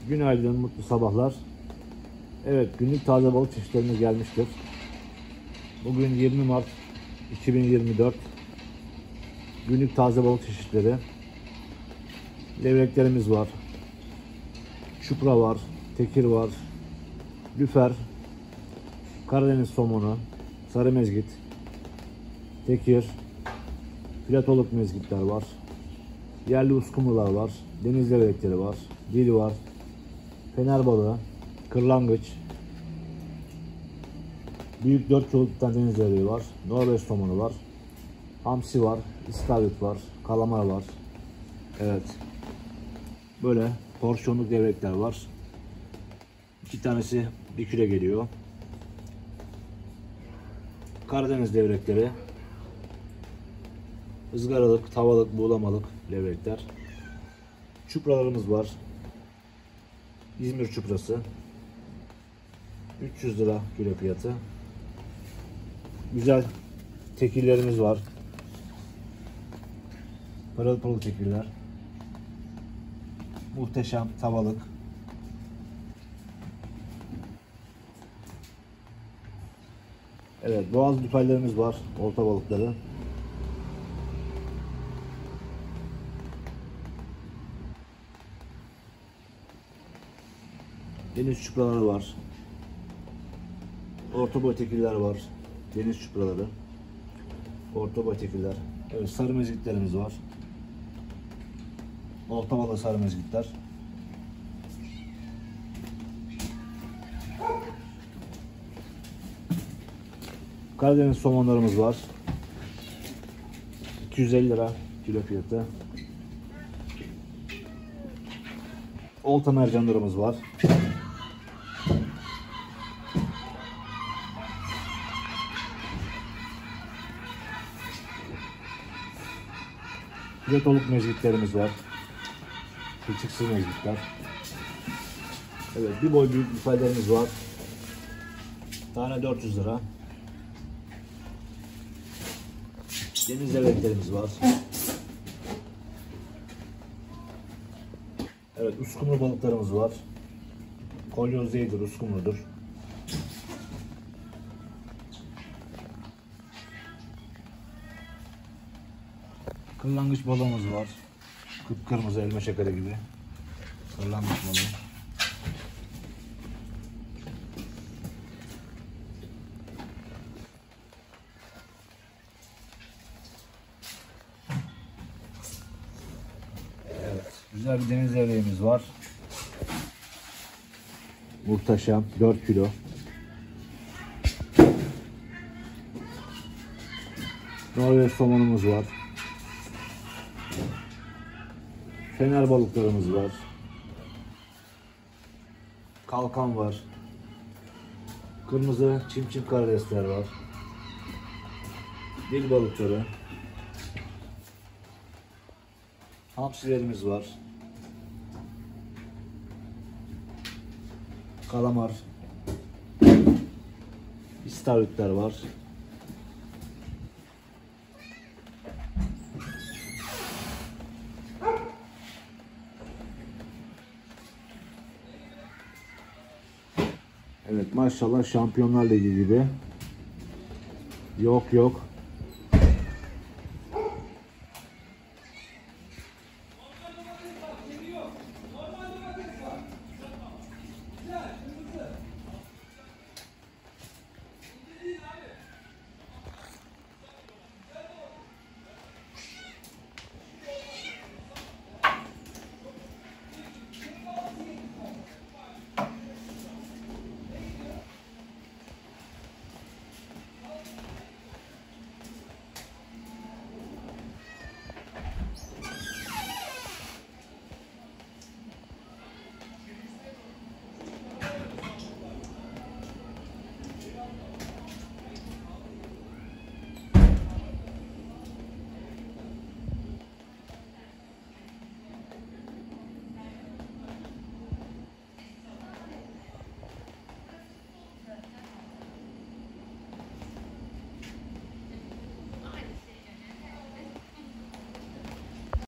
Günaydın, mutlu sabahlar. Evet, günlük taze balık çeşitlerimiz gelmiştir. Bugün 20 Mart 2024. Günlük taze balık çeşitleri. Levreklerimiz var. Çupra var, tekir var, lüfer, Karadeniz somonu, sarı mezgit, tekir, filatoluk mezgitler var. Yerli uskumrular var, deniz levrekleri var, dil var, fener balığı, kırlangıç, büyük 4 kiloluk deniz levreği var, Norveç somonu var, hamsi var, istavrit var, kalamar var. Evet, böyle porsiyonluk levrekler var. 2 tanesi 1 kilo geliyor. Karadeniz levrekleri, ızgaralık, tavalık, buğulamalık levrekler. Çupralarımız var. İzmir çuprası. 300 lira kilo fiyatı. Güzel tekillerimiz var. Pırıl pırıl tekiller. Muhteşem tavalık. Evet, boğaz lüferlerimiz var. Olta balıkları. Deniz çupraları var. Orta boy tekiller var. Deniz çupraları. Orta boy tekiller. Evet, sarı mezgitlerimiz var. Olta balığı sarı mezgitler. Karadeniz somonlarımız var. 250 lira kilo fiyatı. Olta mercanlarımız var. Filatoluk mezgitlerimiz var. Kılçıksız mezgitler. Evet, bir boy büyük lüferlerimiz var. Tane 400 lira. Deniz levreklerimiz var. Evet, uskumru balıklarımız var. Kolyoz değildir, uskumrudur. Kırlangıç balığımız var. Kıpkırmızı elma şekeri gibi. Kırlangıç balığı. Evet, güzel bir deniz levreğimiz var. Muhteşem, 4 kilo. Norveç somonumuz var. Fener balıklarımız var. Kalkan var. Kırmızı çimçim karidesler var. Dil balıkları. Hamsilerimiz var. Kalamar. İstavritler var. Evet, maşallah Şampiyonlar Ligi gibi. Yok yok.